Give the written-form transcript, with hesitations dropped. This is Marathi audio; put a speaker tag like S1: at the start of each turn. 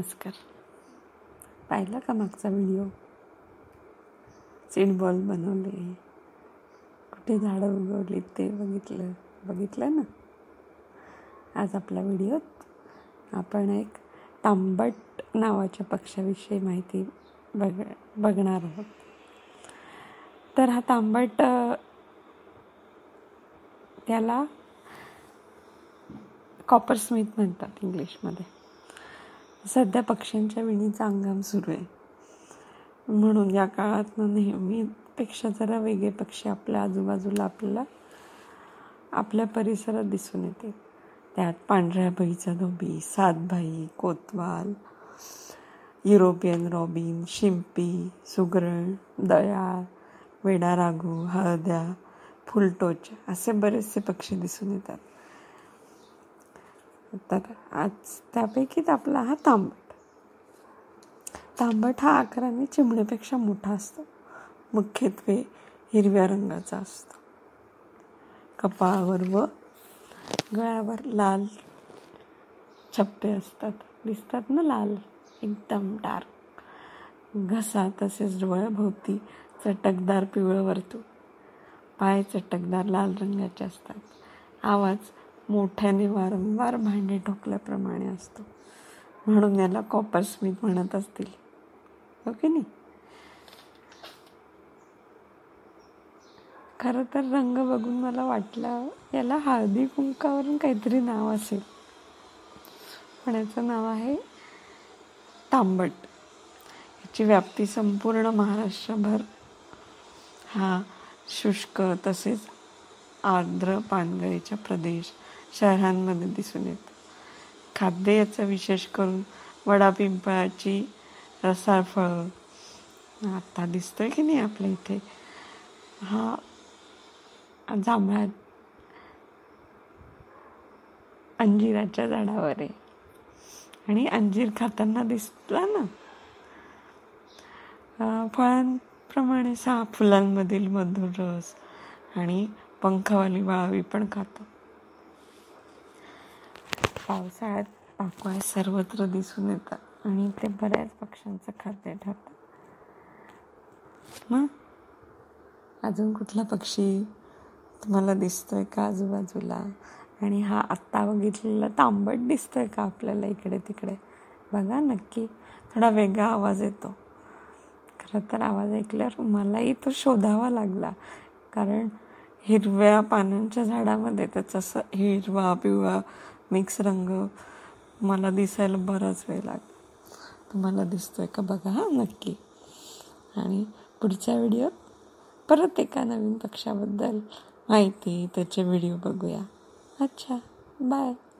S1: नमस्कार. पाहिला का मागचा व्हिडिओ? सीड बॉल बनवले, कुठे झाडं उगवली ते बघितलं ना. आज आपल्या व्हिडिओत आपण एक तांबट नावाच्या पक्ष्याविषयी माहिती बघणार आहोत. तर हा तांबट, त्याला कॉपरस्मिथ म्हणतात इंग्लिशमध्ये. सध्या पक्ष्यांच्या विणीचा हंगाम सुरू आहे, म्हणून या काळात नेहमीपेक्षा जरा वेगळे पक्षी आपल्या आजूबाजूला आपल्या परिसरात दिसून येते. त्यात पांढऱ्या भुईचा धोबी, सातभाई, कोतवाल, युरोपियन रॉबिन, शिंपी, सुगरण, दयाळ, वेडा राघू, हळद्या, फुलटोच असे बरेचसे पक्षी दिसून येतात. तर आज त्यापैकीच आपला हा तांबट हा आकाराने चिमणीपेक्षा मोठा असतो. मुख्यत्वे हिरव्या रंगाचा असतो. कपाळावर व गळ्यावर लाल छप्पे असतात, दिसतात ना, लाल, एकदम डार्क. घसा तसेच डोळ्याभोवती चटकदार पिवळं वर्तुळ. पाय चटकदार लाल रंगाचे असतात. आवाज मोठ्याने वारंवार भांडे ठोकल्याप्रमाणे असतो, म्हणून याला कॉपरस्मिथ म्हणत असतील, हो की नाही? खरं तर रंग बघून मला वाटलं याला हळदी कुंकावरून काहीतरी नाव असेल, पण याचं नाव आहे तांबट. याची व्याप्ती संपूर्ण महाराष्ट्रभर हा शुष्क तसेच आर्द्र पानगळीच्या प्रदेश, शहरांमध्ये दिसून येतं. खाद्य याचं विशेष करून वडा पिंपळाची रसाळ फळं, आता दिसतोय की नाही आपल्या इथे, हा जांभळा अंजिराच्या झाडावर आहे, आणि अंजीर खाताना दिसला ना. फळांप्रमाणे 6 फुलांमधील मधुर रस आणि पंखावाली वाळवी पण खातो. पावसाळ्यात पाकोळ्या सर्वत्र दिसून येतात आणि ते बऱ्याच पक्ष्यांचं खाद्य ठरतं. मग अजून कुठला पक्षी तुम्हाला दिसतोय का आजूबाजूला? आणि हा आत्ता बघितलेला तांबट दिसतोय का आपल्याला इकडे तिकडे? बघा नक्की. थोडा वेगळा आवाज येतो. खरं तर आवाज ऐकल्यावर मलाही तो शोधावा लागला, कारण हिरव्या पानांच्या झाडामध्ये त्याचा असं हिरवा पिवळा मिक्स रंग मला दिसायला बराच वेळ लागला. तुम्हाला दिसतोय का बघा हा नक्की. आणि पुढच्या व्हिडिओत परत एका नवीन पक्षाबद्दल माहिती, त्याचे व्हिडिओ बघूया. अच्छा, बाय.